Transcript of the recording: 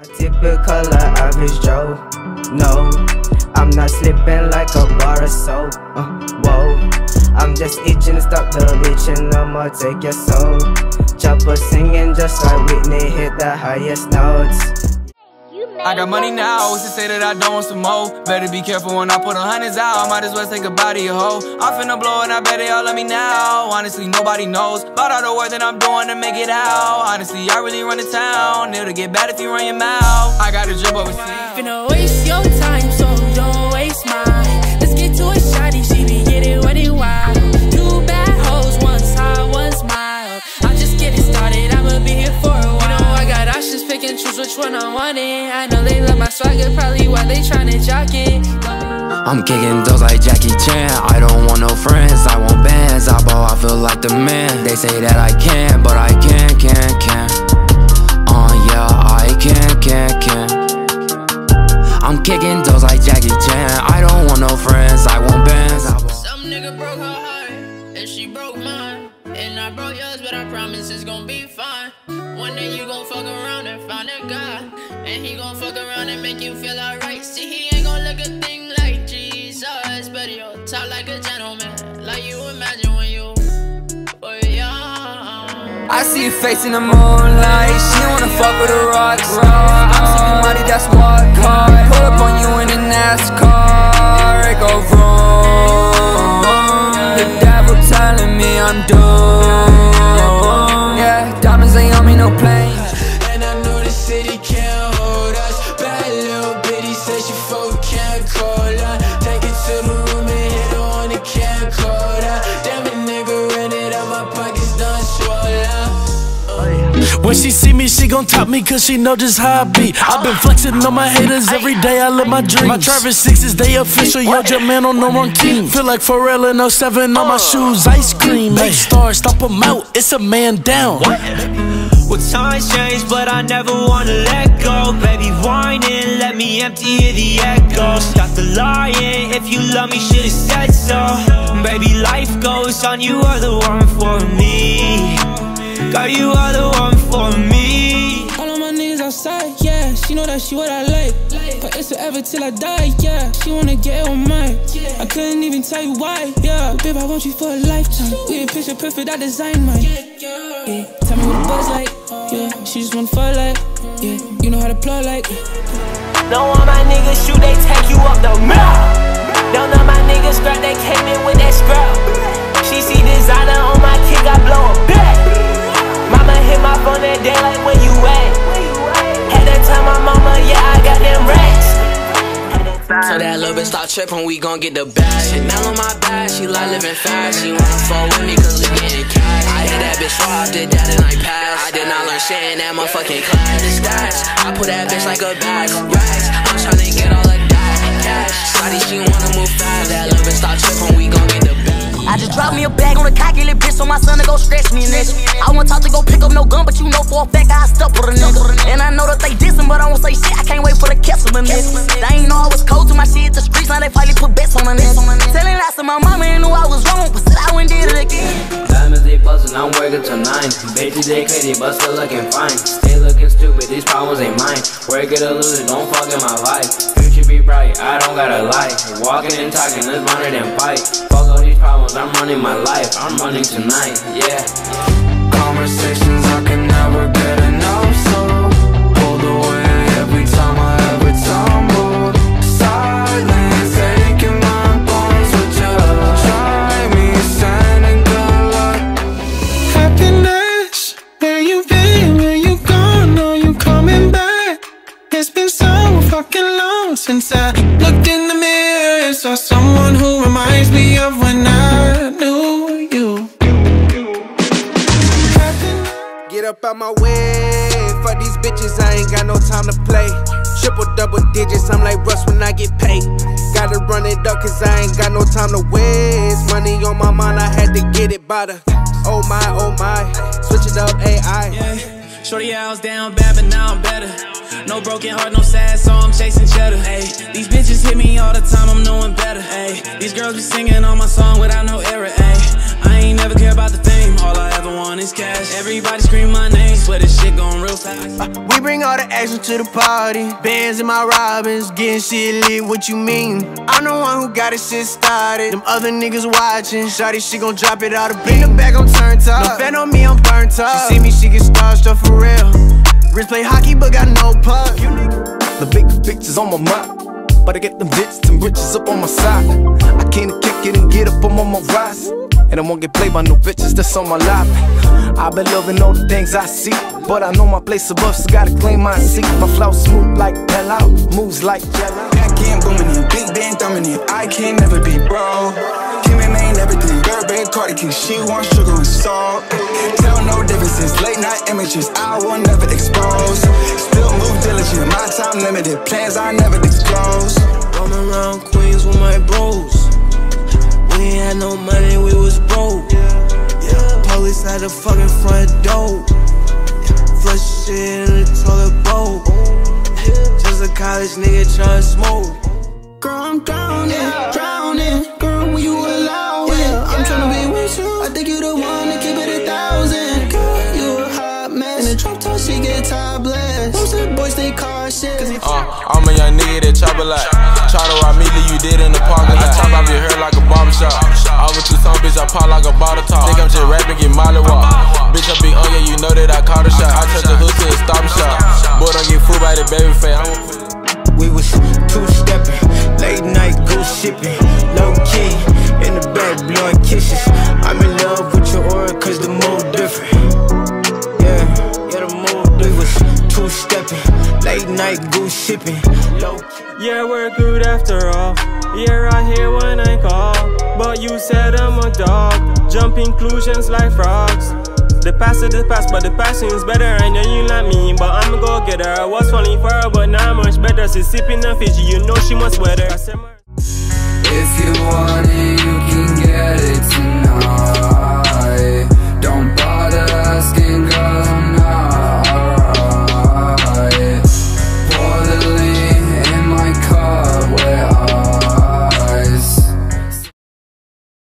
Typical average Joe. No, I'm not slipping like a bar of soap. Whoa, I'm just itching to stop the bitch and I'ma take your soul. Chopper singing just like Whitney hit the highest notes. I got money now, what's to say that I don't want some more? Better be careful when I put 100s out, I might as well say goodbye to your hoe. I'm finna blow and I bet they all love me now. Honestly, nobody knows about all the work that I'm doing to make it out. Honestly, I really run the town, it'll get bad if you run your mouth. I got a drip overseas. Finna waste your time, so don't waste mine. Let's get to a shawty, she be getting wet and wild. Two bad hoes, one's high, one's mild. I'm just getting started, I'ma be here for a while. You know I got options, pick and choose which one I want it. I know they love my swagger, probably why they tryna jock it. I'm kicking those like Jackie Chan. I don't want no friends, I want bands. I ball, I feel like the man. They say that I can't, but I can. Yeah, I can. I'm kicking those like Jackie Chan. I don't want no friends, I want bands. Some nigga broke her heart, and she broke mine. And I broke yours, but I promise it's gon' be fine. One day you gon' fuck around and find a guy, and he gon' fuck around and make you feel alright. See, he ain't gon' look a thing like Jesus, but he'll talk like a gentleman, like you imagine when you were young. I see your face in the moonlight, she wanna fuck with a rock star. I'm sipping money, that's what card. Pull up on you in a NASCAR, it go wrong. The devil telling me I'm doomed. Yeah, diamonds they on me, no plane. And I know the city can't hold us. Bad little bitty said she fuck can't call her. Take it to the room and hit her on the camcorder. Damn it, nigga, ran it out my pockets done swollen. When she see me, she gon' top me cause she know just how I be. I've been flexing on my haters every day, I live my dreams. My Travis 6s, they official, yo, your man on no one king. Feel like Pharrell in 07 on my shoes, ice cream. Make stars, stomp them out, it's a man down. Well, times change, but I never wanna let go. Baby, whining, let me empty the echo. Stop the lying, if you love me, should've said so. Baby, life goes on, you are the one for me. Girl, you are the one for me. All of my niggas outside, yeah. She know that she what I like. But it's forever till I die, yeah. She wanna get on mine. I couldn't even tell you why, yeah. But babe, I want you for a lifetime. We a picture perfect, I designed mine. Yeah. Tell me what the buzz like, yeah. She just wanna fall like, yeah. You know how to play like. Don't want my niggas shoot, they take you up the mouth. Don't know my niggas scrap, they came in with that scrap. She see designer on my kick, I blow a back. Mama hit my phone that day like, where you at? Had to tell my mama, yeah, I got them racks. So that little bitch stop trippin', we gon' get the bag. Chanel on my back, she like living fast. She wanna fall with me cause we getting cash. I hit that bitch raw, did that and I passed. I did not learn shit in that motherfucking class. The stats, I put that bitch like a bag of racks. I'm tryna get all of that cash. Shawty, she wanna move fast. That little bitch stop trippin', we gon' get the bag. I just dropped me a bag on a cocky little bitch so my son to go stretch me, nigga. I want talk to go pick up no gun, but you know for a fact I stuck with a nigga. And I know that they dissing, but I won't say shit, I can't wait for the kiss of a nigga. They ain't know I was cold to my shit the streets, now they finally put bets on a nigga. Telling lies to my mama and knew I was wrong, but still I went and did it again. Diamonds they bustin', I'm working till 9. Bitches they crazy, but still looking fine. Stay looking stupid, these problems ain't mine. Work it or lose it, don't fuck in my life. Future be bright, I don't gotta lie. Walking and talking, let's run it and fight. Fuck all these problems, I'm running my life. I'm running tonight, yeah. Conversations I can never get enough, so pulled away every time I ever tumbled. Silence aching my bones, would just try me standing good luck. Happiness, where you been, where you gone, are you coming back? It's been so fucking long since I looked in the mirror and saw someone who reminds me of when I knew you. Get up out my way, for these bitches I ain't got no time to play. Triple double digits, I'm like Russ when I get paid. Gotta run it up cause I ain't got no time to waste. Money on my mind, I had to get it by the oh my, switch it up AI. Yeah. Shorty, I was down bad, but now I'm better. No broken heart, no sad song, I'm chasing cheddar. Ayy, these bitches hit me all the time, I'm knowing better. Ayy, these girls be singing on my song without no error. Ayy, I ain't never care about the fame, all I ever want is cash. Everybody scream my name, but this shit going real fast. We bring all the action to the party. Bands in my Robins, getting shit lit, what you mean? I'm the one who got this shit started. Them other niggas watching. Shawty, she gon' drop it out of beat. In the back, I'm turned up. No fan on me, I'm burnt up. She see me, she get starstruck for real. Wrist play hockey, but got no puck. The big pictures on my mind, but I get them bitches and riches up on my side. I can't kick it and get up, I'm on my rise. And I won't get played by no bitches, that's on my life. I've been loving all the things I see, but I know my place above, so gotta claim my seat. My flow smooth like Pellout, moves like Jello. Back in, booming in, big band thumbing in. I can't never be broke. Kim and Maine, everything. Girl, big Cardi King, she wants sugar and salt. Tell no differences, late night images, I will never expose. Still move diligent, my time limited, plans I never disclose. Roaming around Queens with my bros. We ain't had no money, we was broke. Yeah, police at the fucking front door. Flush shit in the toilet bowl. Just a college nigga tryna smoke. Girl, I'm drowning. Girl, will you allow it? I'm tryna be with you. I think you the one to keep it 1,000. Girl, you a hot mess. In the drop top, she get topless. Most of the boys, they cautious. I'm a young nigga that chop a lot. Try to rob me, you did in the parking lot. I chop off your hair like a barbershop. I was too some bitch, I pop like a bottle top. Think I'm just rapping, get molly walk. Bitch, I be on, yeah, you know that I caught a shot. I touch the hood to the stop and shop. Boy, don't get fooled by the baby face. We was two-stepping, late night goose shipping. Low key, in the back blowing kisses. I'm in love with your aura cause the mood different. Yeah, the mood different. We was two-stepping, late night goose shipping. Low key. Yeah, we're good after all. Yeah, right here when I call. But you said I'm a dog. Jump inclusions like frogs. The past is the past, but the passion is better. I know you like me, but I'm a go-getter. I was falling for her, but now I'm much better. She's sipping a Fiji, you know she must weather.